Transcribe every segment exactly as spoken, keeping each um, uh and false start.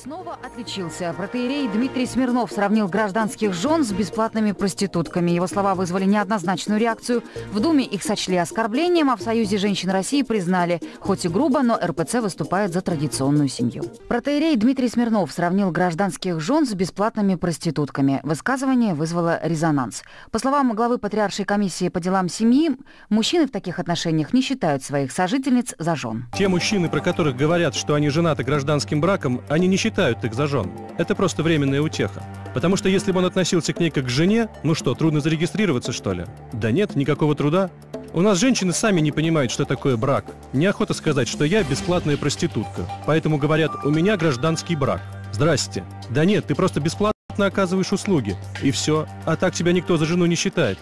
Снова отличился. Протоиерей Дмитрий Смирнов сравнил гражданских жен с бесплатными проститутками. Его слова вызвали неоднозначную реакцию. В Думе их сочли оскорблением, а в Союзе женщин России признали, хоть и грубо, но эр пэ цэ выступает за традиционную семью. Протоиерей Дмитрий Смирнов сравнил гражданских жен с бесплатными проститутками. Высказывание вызвало резонанс. По словам главы Патриаршей комиссии по делам семьи, мужчины в таких отношениях не считают своих сожительниц за жен. Те мужчины, про которых говорят, что они женаты гражданским браком, они не считают их за жен. Это просто временная утеха. Потому что если бы он относился к ней как к жене, ну что, трудно зарегистрироваться, что ли? Да нет, никакого труда. У нас женщины сами не понимают, что такое брак. Неохота сказать, что я бесплатная проститутка. Поэтому говорят, у меня гражданский брак. Здрасте. Да нет, ты просто бесплатно оказываешь услуги. И все. А так тебя никто за жену не считает.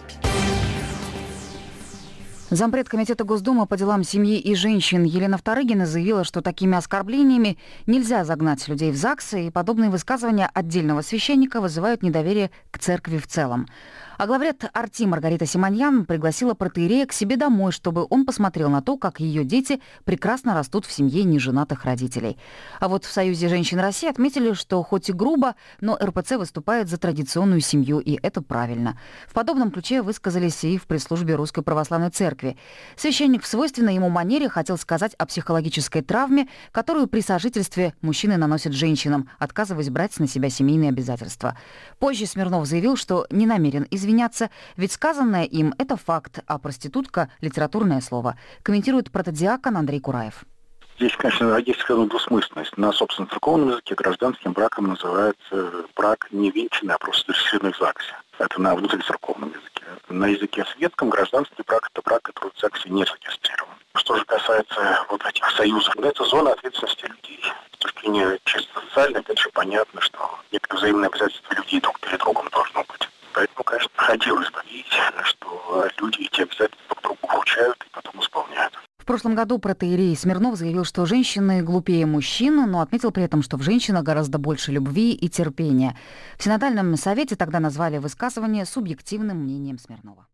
Зампред комитета Госдумы по делам семьи и женщин Елена Вторыгина заявила, что такими оскорблениями нельзя загнать людей в ЗАГСы, и подобные высказывания отдельного священника вызывают недоверие к церкви в целом. А главред Арти Маргарита Симоньян пригласила протоиерея к себе домой, чтобы он посмотрел на то, как ее дети прекрасно растут в семье неженатых родителей. А вот в Союзе женщин России отметили, что хоть и грубо, но эр пэ цэ выступает за традиционную семью, и это правильно. В подобном ключе высказались и в пресс-службе Русской Православной Церкви. Священник в свойственной ему манере хотел сказать о психологической травме, которую при сожительстве мужчины наносят женщинам, отказываясь брать на себя семейные обязательства. Позже Смирнов заявил, что не намерен извиняться. извиняться, ведь сказанное им – это факт, а проститутка – литературное слово. Комментирует протодиакон Андрей Кураев. Здесь, конечно, есть двусмысленность. На, собственно, церковном языке гражданским браком называется брак не венчанный, а просто зарегистрированный в ЗАГСе. Это на внутрицерковном языке. На языке светском гражданский брак – это брак, который в ЗАГСе не зарегистрирован. Что же касается вот этих союзов, это зона ответственности людей. С точки зрения чисто социальной, опять же, понятно, что некоторые взаимные обязательства людей друг перед другом должно быть. Поэтому, конечно, хотелось бы видеть, что люди эти обязательства друг другу вручают и потом исполняют. В прошлом году протоиерей Смирнов заявил, что женщины глупее мужчин, но отметил при этом, что в женщинах гораздо больше любви и терпения. В Синодальном совете тогда назвали высказывание субъективным мнением Смирнова.